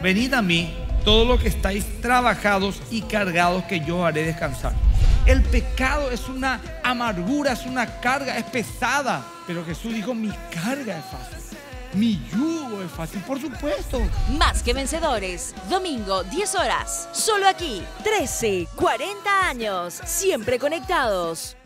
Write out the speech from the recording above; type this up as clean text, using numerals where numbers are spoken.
venid a mí, todos los que estáis trabajados y cargados, que yo haré descansar. El pecado es una amargura, es una carga, es pesada. Pero Jesús dijo, mi carga es fácil, mi yugo es fácil, por supuesto. Más que Vencedores, domingo 10 horas, solo aquí. 13, 40 años, siempre conectados.